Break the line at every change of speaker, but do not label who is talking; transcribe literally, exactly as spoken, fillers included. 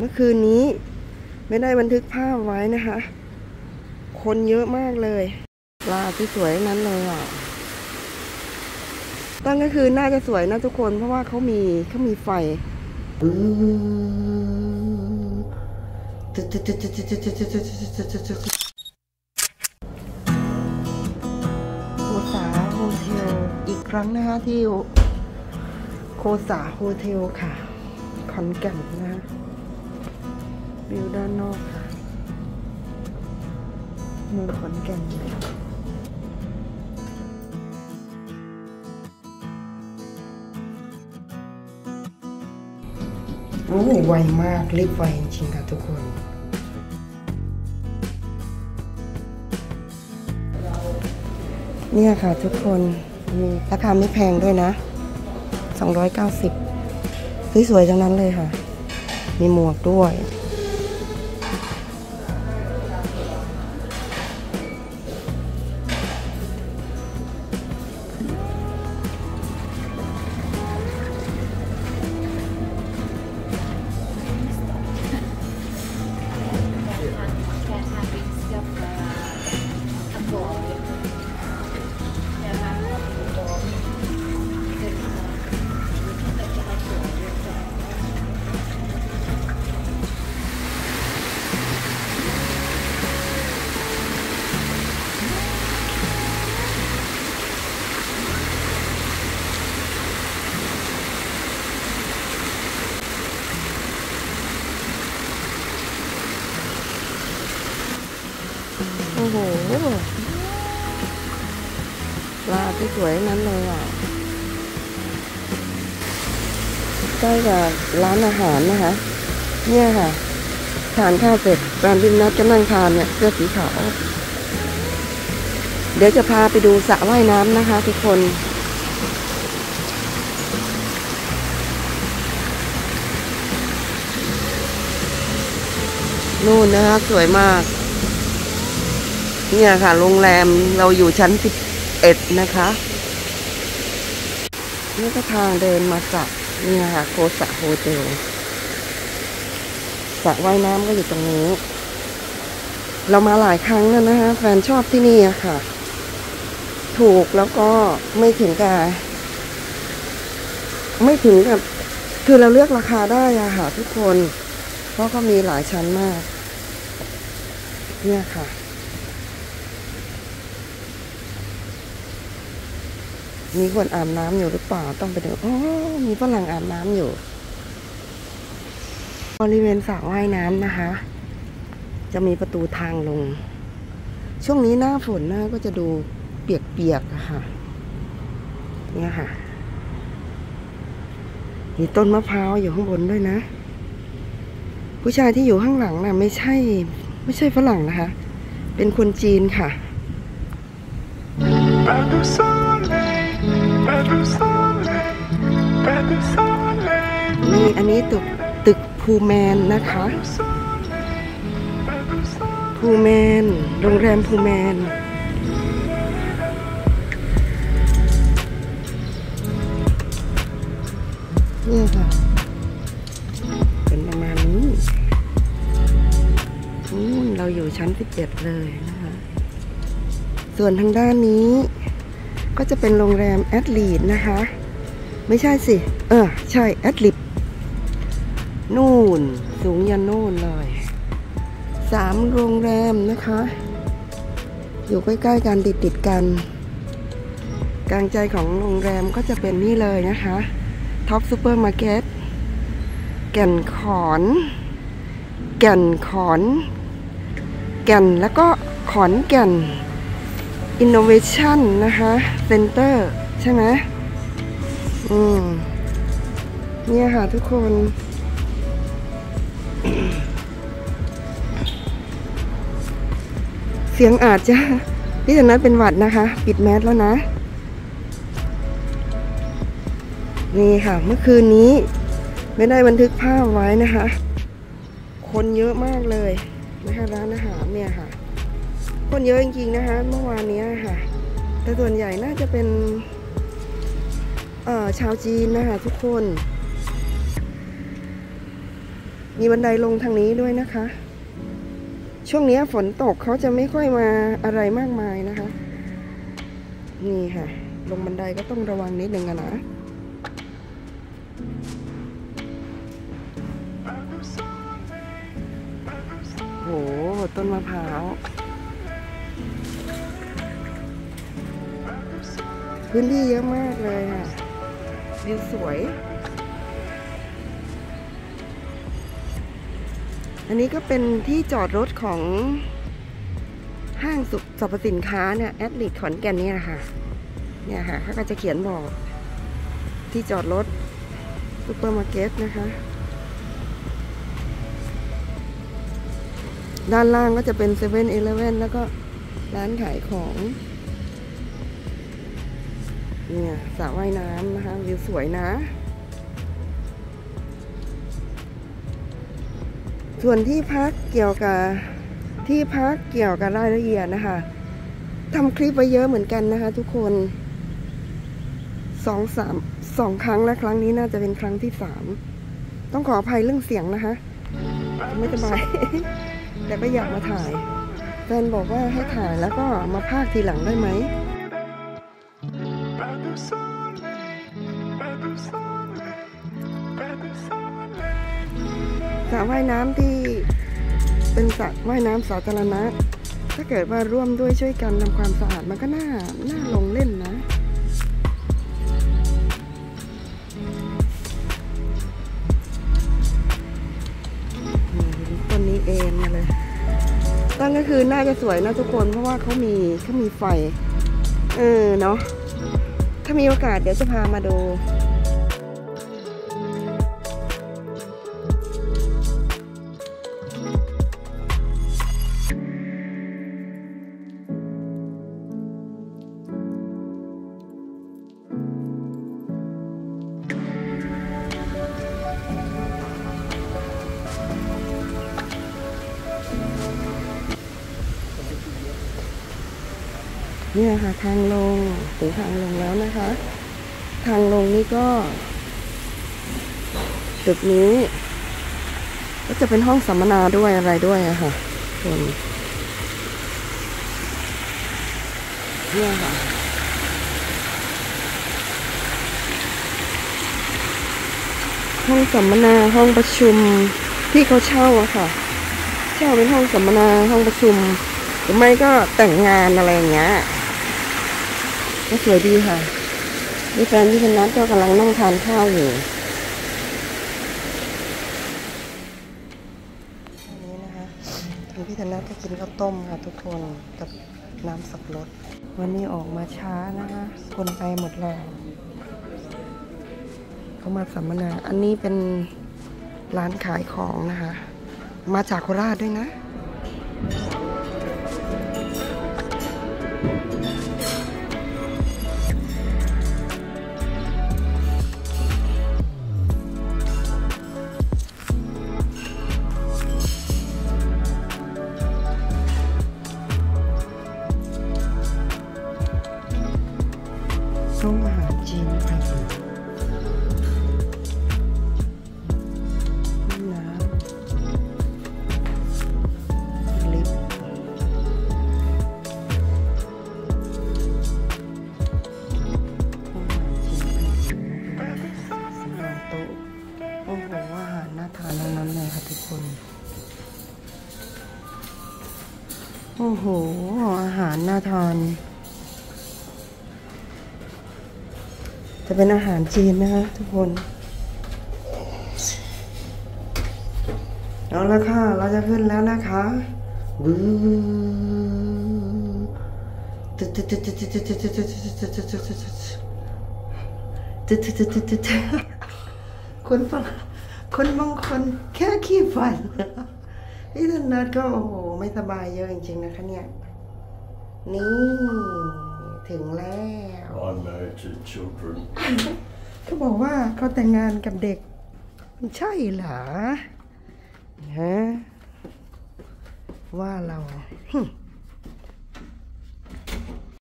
มื่อคืนนี้ไม่ได้บันทึกภาพไว้นะคะคนเยอะมากเลยปลาที่สวยนั้นเลยอ่ะตอนกลางคืนน่าจะสวยนะทุกคนเพราะว่าเขามีเขามีไฟโคสาโฮเทลอีกครั้งนะคะที่โคสาโฮเทลค่ะขอนแก่นนะวิวด้านนอกค่ะเมืองขอนแก่นโอ้ไวมากรีบไวจริงๆค่ะทุกคนเนี่ยค่ะทุกคนมีราคาไม่แพงด้วยนะสองร้อยเก้าสิบสวยๆทั้งนั้นเลยค่ะมีหมวกด้วยโอ้โหปลาที่สวยนั้นเลยอ่ะใกล้กับร้านอาหารนะคะเนี่ยค่ะทานข้าวเสร็จแฟนพี่นัดก็นั่งทานเนี่ยเสื้อสีขาวเดี๋ยวจะพาไปดูสระว่ายน้ำนะคะทุกคนนู่นนะคะสวยมากเนี่ยค่ะโรงแรมเราอยู่ชั้นสิบเอ็ดนะคะนี่ก็ทางเดินมาจากนี่ค่ะโคสะโฮเทลสระว่ายน้ำก็อยู่ตรงนี้เรามาหลายครั้งแล้วนะคะแฟนชอบที่นี่อะค่ะถูกแล้วก็ไม่ถึงกับไม่ถึงกับคือเราเลือกราคาได้อะค่ะทุกคนเพราะเขามีหลายชั้นมากเนี่ยค่ะมีคนอาบน้ำอยู่หรือเปล่าต้องไปดูอ๋อมีฝรั่งอาบน้ำอยู่บริเวณสระว่ายน้ำนะคะจะมีประตูทางลงช่วงนี้หน้าฝนนะก็จะดูเปียกๆอะค่ะเนี่ยค่ะมีต้นมะพร้าวอยู่ข้างบนด้วยนะผู้ชายที่อยู่ข้างหลังน่ะไม่ใช่ไม่ใช่ฝรั่งนะคะเป็นคนจีนค่ะนี่อันนี้ตึกตึกพูแมนนะคะพูแมนโรงแรมพูแมนนี่ค่ะเป็นประมาณนี้นู่นเราอยู่ชั้นสิบเอ็ดเลยนะคะส่วนทางด้านนี้ก็จะเป็นโรงแรมแอดลีดนะคะไม่ใช่สิเออใช่แอดลิปนู่นสูงยันโน่นเลยสามโรงแรมนะคะอยู่ใกล้ๆกันติดๆกันกลางใจของโรงแรมก็จะเป็นนี่เลยนะคะท็อปซูเปอร์มาร์เก็ตแก่นขอนแก่นขอนแก่นแล้วก็ขอนแก่นอินโนเวชั่นนะคะเซ็นเตอร์ใช่ไหมอืมเนี่ยค่ะทุกคนเสียงอาจจะพี่ธนัทเป็นหวัดนะคะปิดแมสแล้วนะนี่ค่ะเมื่อคืนนี้ไม่ได้บันทึกภาพไว้นะคะคนเยอะมากเลยนะคะร้านอาหารเนี่ยค่ะคนเยอะจริงๆนะคะเมื่อวานนี้ค่ะแต่ส่วนใหญ่น่าจะเป็นเอ่อชาวจีนนะคะทุกคนมีบันไดลงทางนี้ด้วยนะคะ ช่วงนี้ฝนตกเขาจะไม่ค่อยมาอะไรมากมายนะคะ นี่ค่ะ ลงบันไดก็ต้องระวังนิดนึงนะโหต้นมะพร้าวพื้นที่เยอะมากเลยค่ะวิวสวยอันนี้ก็เป็นที่จอดรถของห้างสุสรรพสินค้าเนี่ยแอดลิทขอนแก่นนี่แหละค่ะเนี่ยค่ะเขาก็จะเขียนบอกที่จอดรถซุปเปอร์มาร์เก็ตนะคะด้านล่างก็จะเป็นเซเว่นอีเลฟเว่นแล้วก็ร้านขายของเนี่ยสระว่ายน้ำนะคะวิวสวยนะส่วนที่พักเกี่ยวกับที่พักเกี่ยวกับรายละเอียดนะคะทำคลิปไว้เยอะเหมือนกันนะคะทุกคนสองสามสองครั้งและครั้งนี้น่าจะเป็นครั้งที่สามต้องขออภัยเรื่องเสียงนะคะไม่สบาย แต่ก็อยากมาถ่ายแฟนบอกว่าให้ถ่ายแล้วก็มาพากทีหลังได้ไหมสระว่ายน้ำที่เป็นสระว่ายน้ำสาธารณะถ้าเกิดว่าร่วมด้วยช่วยกันทำความสะอาดมันก็น่าน่าลงเล่นนะต้นนี้เองมาเลยต้นก็คือน่าจะสวยนะทุกคนเพราะว่าเขามีเขามีไฟเออเนาะถ้ามีโอกาสเดี๋ยวจะพามาดูเนี่ยค่ะทางลงถึงทางลงแล้วนะคะทางลงนี่ก็ตึกนี้ก็จะเป็นห้องสัมมนาด้วยอะไรด้วยอะค่ะส่วนเนี่ยค่ะห้องสัมมนาห้องประชุมที่เขาเช่าอะค่ะเช่าเป็นห้องสัมมนาห้องประชุมหรือไม่ก็แต่งงานอะไรอย่างเงี้ยก็สวยดีค่ะมีแฟนที่เป็นนัดก็กำลังนั่งทานข้าวอยู่อันนี้นะคะคุณพี่ธนัทก็กินข้าวต้มค่ะทุกคนกับน้ำสับปะรดวันนี้ออกมาช้านะคะคนไปหมดแล้วเขามาสัมมนาอันนี้เป็นร้านขายของนะคะมาจากโคราชด้วยนะห้องอาหารจีนไทยน้ำลิฟต์ห้องอาหารจีนไทยสำหรับโต๊ะโอ้โหอาหารน่าทานทั้งนั้นเลยค่ะทุกคนโอ้โหอาหารน่าทานจะเป็นอาหารจีนนะคะทุกคนเอาละค่ะเราจะขึ้นแล้วนะคะวู้คนฟังคนบางคนแค่ขี้ฝันพี่ธนัทก็โอ้โหไม่สบายเยอะจริงๆนะคะเนี่ยนี่ถึงแล้ว
I'm married to children
เขาบอกว่าเขาแต่งงานกับเด็กใช่เหรอฮะว่าเรา